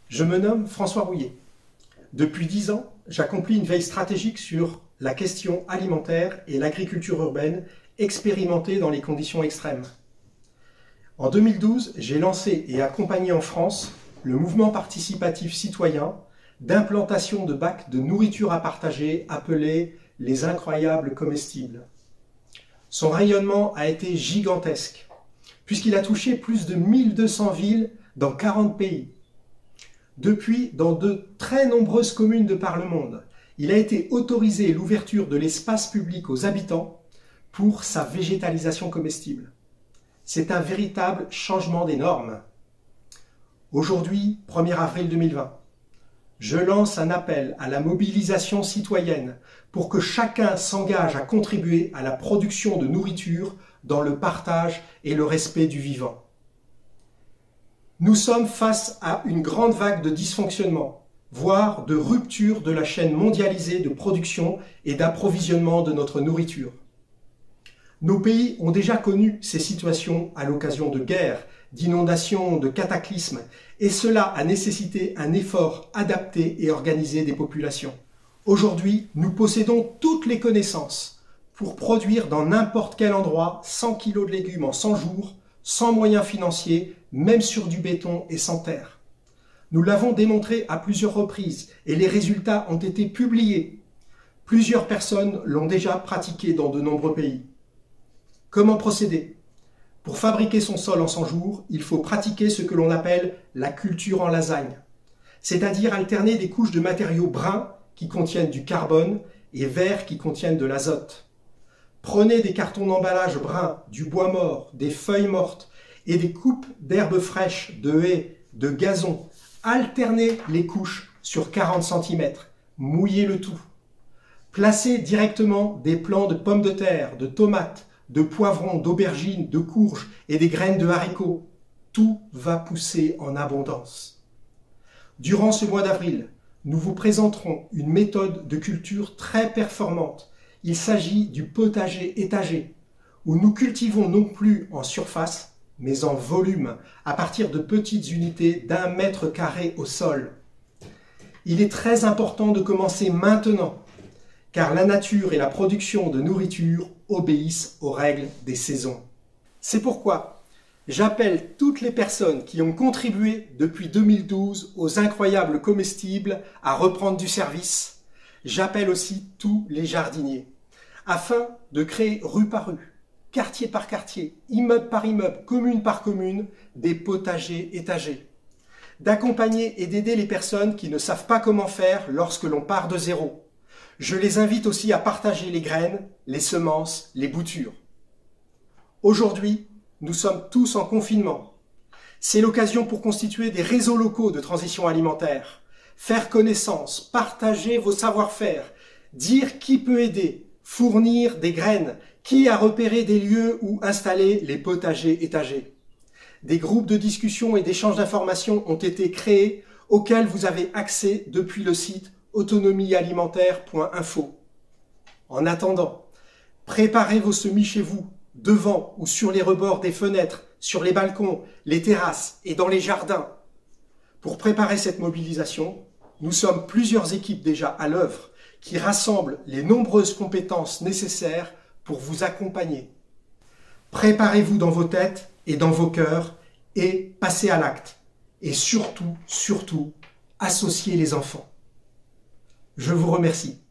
Je me nomme François Rouillet. Depuis 10 ans, j'accomplis une veille stratégique sur la question alimentaire et l'agriculture urbaine expérimentée dans les conditions extrêmes. En 2012, j'ai lancé et accompagné en France le mouvement participatif citoyen d'implantation de bacs de nourriture à partager appelés les incroyables comestibles. Son rayonnement a été gigantesque, puisqu'il a touché plus de 1200 villes dans 40 pays. Depuis, dans de très nombreuses communes de par le monde, il a été autorisé l'ouverture de l'espace public aux habitants pour sa végétalisation comestible. C'est un véritable changement des normes. Aujourd'hui, 1er avril 2020, je lance un appel à la mobilisation citoyenne pour que chacun s'engage à contribuer à la production de nourriture dans le partage et le respect du vivant. Nous sommes face à une grande vague de dysfonctionnement, voire de rupture de la chaîne mondialisée de production et d'approvisionnement de notre nourriture. Nos pays ont déjà connu ces situations à l'occasion de guerres, d'inondations, de cataclysmes, et cela a nécessité un effort adapté et organisé des populations. Aujourd'hui, nous possédons toutes les connaissances pour produire dans n'importe quel endroit 100 kg de légumes en 100 jours, sans moyens financiers, même sur du béton et sans terre. Nous l'avons démontré à plusieurs reprises et les résultats ont été publiés. Plusieurs personnes l'ont déjà pratiqué dans de nombreux pays. Comment procéder? Pour fabriquer son sol en 100 jours, il faut pratiquer ce que l'on appelle la culture en lasagne, c'est-à-dire alterner des couches de matériaux bruns qui contiennent du carbone et verts qui contiennent de l'azote. Prenez des cartons d'emballage bruns, du bois mort, des feuilles mortes et des coupes d'herbes fraîches, de haies, de gazon. Alternez les couches sur 40 cm, mouillez le tout. Placez directement des plants de pommes de terre, de tomates, de poivrons, d'aubergines, de courges et des graines de haricots. Tout va pousser en abondance. Durant ce mois d'avril, nous vous présenterons une méthode de culture très performante. Il s'agit du potager étagé, où nous cultivons non plus en surface, mais en volume, à partir de petites unités d'1 mètre carré au sol. Il est très important de commencer maintenant, car la nature et la production de nourriture obéissent aux règles des saisons. C'est pourquoi j'appelle toutes les personnes qui ont contribué depuis 2012 aux incroyables comestibles à reprendre du service. J'appelle aussi tous les jardiniers, afin de créer rue par rue, quartier par quartier, immeuble par immeuble, commune par commune, des potagers étagés. D'accompagner et d'aider les personnes qui ne savent pas comment faire lorsque l'on part de zéro. Je les invite aussi à partager les graines, les semences, les boutures. Aujourd'hui, nous sommes tous en confinement. C'est l'occasion pour constituer des réseaux locaux de transition alimentaire, faire connaissance, partager vos savoir-faire, dire qui peut aider, fournir des graines, qui a repéré des lieux où installer les potagers étagés. Des groupes de discussion et d'échange d'informations ont été créés auxquels vous avez accès depuis le site autonomiealimentaire.info. En attendant, préparez vos semis chez vous, devant ou sur les rebords des fenêtres, sur les balcons, les terrasses et dans les jardins. Pour préparer cette mobilisation, nous sommes plusieurs équipes déjà à l'œuvre qui rassemblent les nombreuses compétences nécessaires pour vous accompagner. Préparez-vous dans vos têtes et dans vos cœurs et passez à l'acte. Et surtout, associez les enfants. Je vous remercie.